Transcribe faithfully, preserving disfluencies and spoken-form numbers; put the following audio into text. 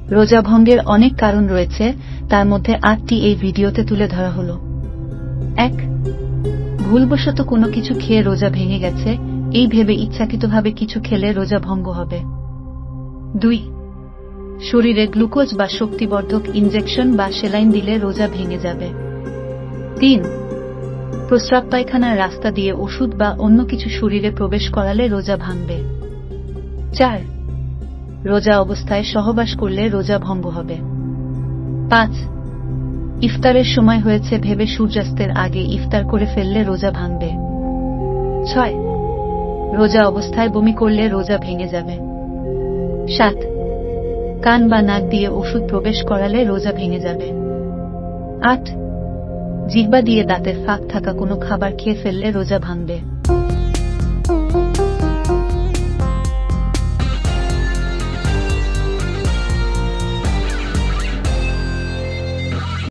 রোজা ভঙ্গের অনেক কারণ রয়েছে, তার মধ্যে আটটি এই ভিডিওতে তুলে ধরা হলো। এক, ভুলবশত কোনো কিছু খেয়ে রোজা ভেঙে গেছে, এই ভেবে ইচ্ছাকৃতভাবে কিছু খেলে রোজা ভঙ্গ হবে। দুই, শরীরে গ্লুকোজ বা শক্তিবর্ধক ইনজেকশন বা সেলাইন দিলে রোজা ভেঙে যাবে। তিন, প্রস্রাব পায়খানার রাস্তা দিয়ে ওষুধ বা অন্য কিছু শরীরে প্রবেশ করালে রোজা ভাঙবে। চার, রোজা অবস্থায় সহবাস করলে রোজা ভঙ্গ হবে। পাঁচ, ইফতারের সময় হয়েছে ভেবে সূর্যাস্তের আগে ইফতার করে ফেললে রোজা ভাঙবে। ছয়, রোজা অবস্থায় বমি করলে রোজা ভেঙে যাবে। সাত, কান বা নাক দিয়ে ওষুধ প্রবেশ করালে রোজা ভেঙে যাবে। আট, জিহ্বা দিয়ে দাঁতের ফাঁক থাকা কোনো খাবার খেয়ে ফেললে রোজা ভাঙবে।